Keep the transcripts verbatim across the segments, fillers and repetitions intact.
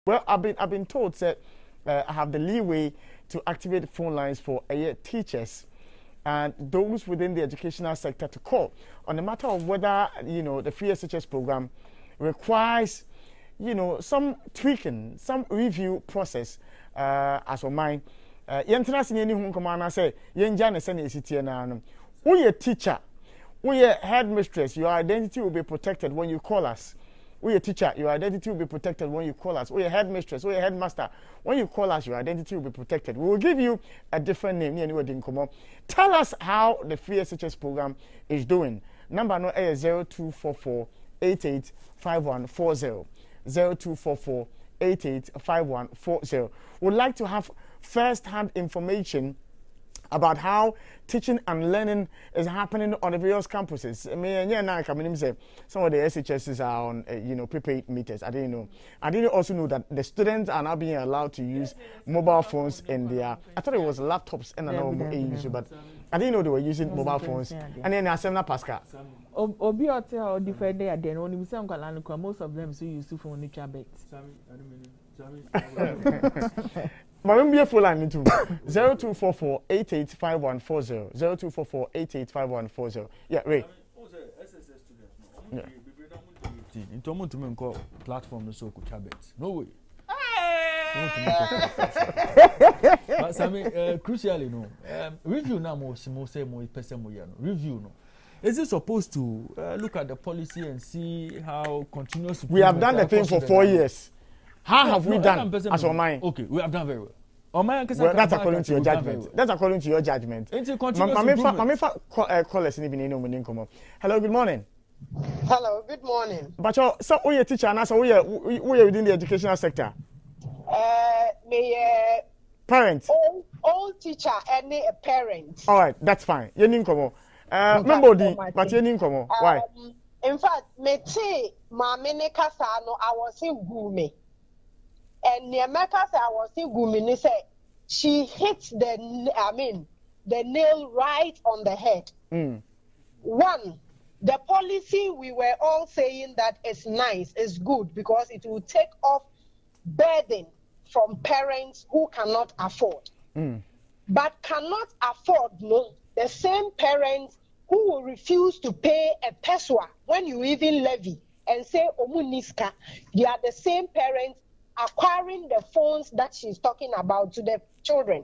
Well, I've been I've been told that uh, I have the leeway to activate phone lines for uh, teachers and those within the educational sector to call on the matter of whether you know the free S H S program requires you know some tweaking, some review process. Uh, as for mine, yentina sini ni hu nkoma na say yenja na se na esitie na no. We a teacher, we a headmistress. Your identity will be protected when you call us. We a teacher, your identity will be protected when you call us. We a headmistress, we a headmaster. When you call us, your identity will be protected. We will give you a different name. Tell us how the free S H S program is doing. Number no is zero two four four eight eight five one four zero. zero two four four eight eight five one four zero. We'd like to have first-hand information about how teaching and learning is happening on the various campuses. I mean, yeah, now I can say some of the S H Ss are on, uh, you know, prepaid meters. I didn't know. I didn't also know that the students are now being allowed to use mobile phones in their. I thought it was laptops and another issue, but I didn't know they were using mobile phones. And then I said, Pascal. Obi or different day, then only some most of them still use phone in My name is full line too. Zero two four four eight eight five one four zero. Zero two four four eight eight five one four zero. Yeah, Ray. Yeah. In terms to me, platform so could chabet. No way. But Sammy, crucially, no. Review now more, more say more person more. Review no. Is it supposed to uh, look at the policy and see how continuous? We have done the thing for four years. How no, have we no, done as on mine? Okay, we have done very well. On mine, well that's according to your judgment. Well. That's according to your judgment. Hello, good morning. Hello, good morning. But you, so we are teacher and so we are we are within the educational sector. Uh, me uh, parent. All, all teacher and a parent. All right, that's fine. You need come on. Uh, member but you need come on. Why? Um, in fact, me say my mini kasano I was in Gumi. And Niamaka said I was in Gumi, said she hit the I mean the nail right on the head. Mm. One, the policy we were all saying that is nice, is good because it will take off burden from parents who cannot afford. Mm. But cannot afford no the same parents who will refuse to pay a peswa when you even levy and say omuniska. They are the same parents acquiring the phones that she's talking about to the children.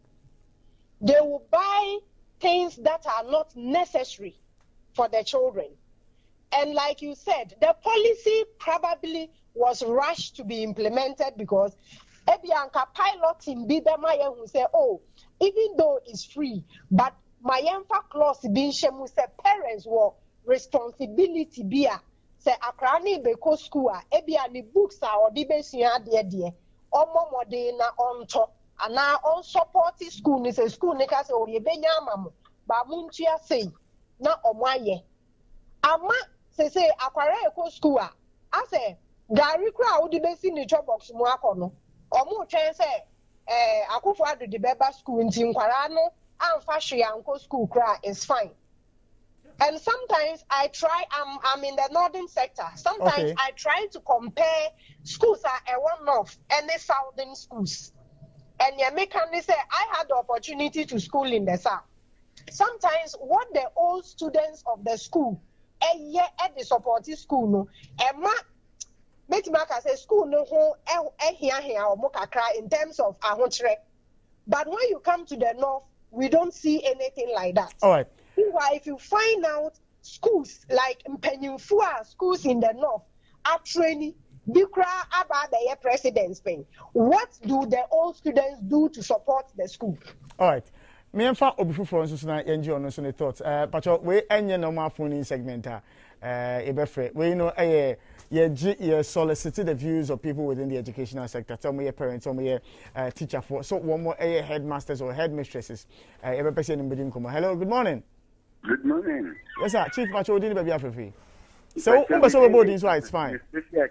They will buy things that are not necessary for the children. And like you said, the policy probably was rushed to be implemented because Ebianka pilot in Bidamaya who say, oh, even though it's free, but my emfa clause being shemu say parents were responsibility be say akrani beko school ebia ni books are or dibesua de de omo mode na onto ana on support school ni say school ni ka say o ye benya amamo ba muntua say na omo aye ama say say akwara eko school a ase gari kra o dibesi ni chop box mu akono omo twen say eh akufo adu de beba school nti nkwara no amfa hwe anko school kra is fine. And sometimes I try, I'm, I'm in the northern sector. Sometimes okay. I try to compare schools are a one-off and the southern schools. And you make me say, I had the opportunity to school in the south. Sometimes what the old students of the school, a year at the supporting school, no, and ma, make me say school no ho, eh here here or mokakra in terms of ahontre. But when you come to the north, we don't see anything like that. All right. Why, if you find out schools like Mpenyinfua schools in the north are training Bikra about the president's pay, what do the old students do to support the school? All right. Me and Fa Obifu for us na enjoy on so thoughts. Uh, but we enye normal phone segment uh ebefre. We know eh ye ye solicit the views of people within the educational sector. Tell me your parents, tell me your uh, teacher for so one more eh headmasters or headmistresses. Uh, hello, good morning. Good morning. Yes, sir. Chief Macho didn't be free. So, umbe so about this, right? It's fine.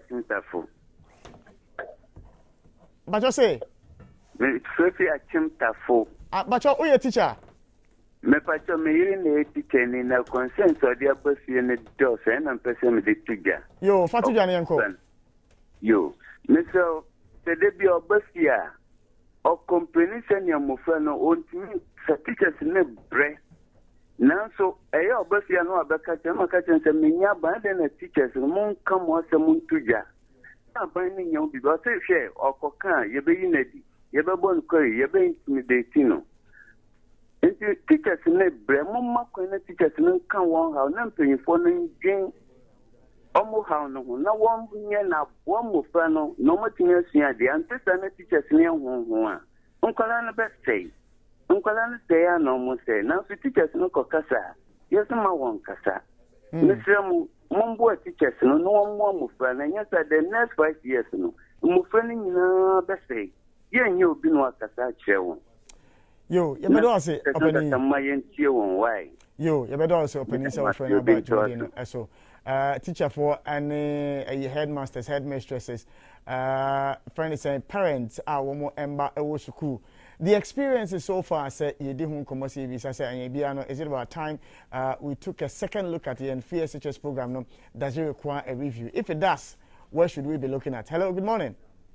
But you say? Sophia Chimtafo. Ah, but you are a teacher. Me pacho me hearing the teacher ni na consent so dia boss in the door and I'm person me the teacher. Yo, fatu jani yanko. Yo, me so the be obesia or company send your mofano on to teachers in the bread. Now, so a obesia no abaka chama kachan se minya band and teachers mon come was a moon to ja. Now binding you because they share or cocan, ye be unity, ye be born curry, ye be intimidating. Teachers in the bread, Mamma teachers no come one how nothing for no game. Almost how no one na one more no more thing else here. The ancestors teachers near one. Uncle Anna best say. Uncle Anna say, I no more say. Now, the teachers no cocasa. Yes, my one casa. Mister Mumbo teachers no one more mufran, and yes, the next five years no. Mufraning no best say. Yeah, you've been what casa chair. Yo, you better say, opening my cheer one why. Yo, you better also opening some friend about Jordan. So, uh, teacher for any uh, headmasters, headmistresses, uh, friend is saying parents are one more ember a school. The experiences so far say you didn't come see visa say and you is it about time uh, we took a second look at the F S H S program no, does it require a review? If it does, where should we be looking at? Hello, good morning.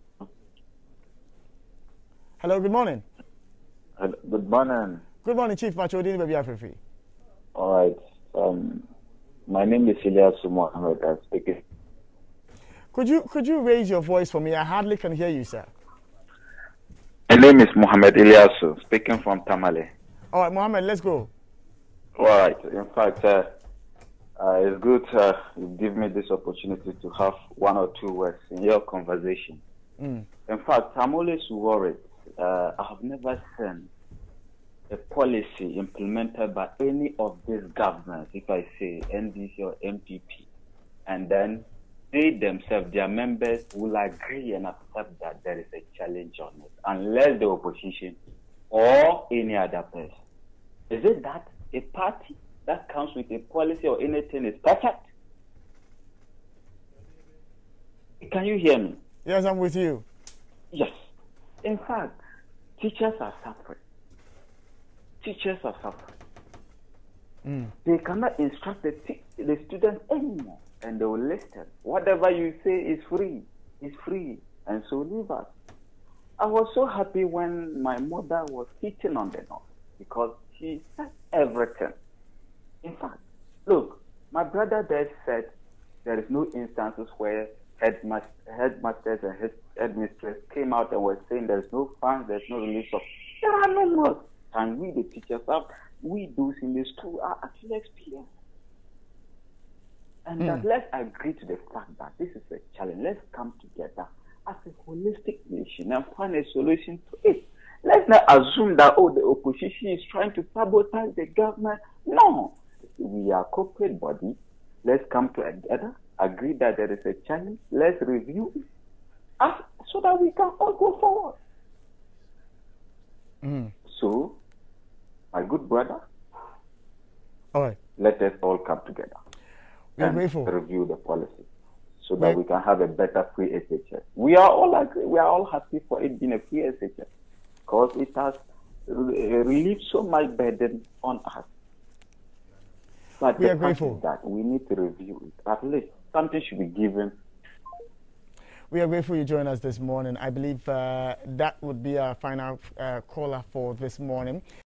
Hello, good morning. Good morning. Good morning, Chief Machodini Baby Afrifi. All right. Um, my name is Ilyasu Mohammed. I'm speaking. Could you could you raise your voice for me? I hardly can hear you, sir. My name is Mohammed Ilyasu, speaking from Tamale. All right, Mohammed, let's go. All right. In fact, uh, uh, it's good uh, you give me this opportunity to have one or two words in your conversation. Mm. In fact, I'm always worried. Uh, I have never seen a policy implemented by any of these governments, if I say N D C or M P P, and then they themselves, their members will agree and accept that there is a challenge on it, unless the opposition or any other person. Is it that a party that comes with a policy or anything is perfect? Can you hear me? Yes, I'm with you. Yes. In fact, teachers are suffering. Teachers are suffering. Mm. They cannot instruct the, the students anymore, and they will listen. Whatever you say is free, is free, and so leave us. I was so happy when my mother was teaching on the north because she said everything. In fact, look, my brother there said there is no instances where headmaster, headmasters and head, headmistress came out and were saying there is no funds, there is no release of. There are no more. And we, the teachers, have we those in the school are actually experienced. And mm. that let's agree to the fact that this is a challenge. Let's come together as a holistic nation and find a solution to it. Let's not assume that, oh, the opposition is trying to sabotage the government. No. We are a corporate body. Let's come together, agree that there is a challenge. Let's review it so that we can all go forward. Mm. So, my good brother, all right, let us all come together we are and grateful. review the policy so We're that we can have a better free S H S. We are all agree, we are all happy for it being a free S H S because it has relieved so much burden on us. But we the are grateful that we need to review it. At least something should be given. We are grateful you joined us this morning. I believe uh, that would be our final uh, caller for this morning.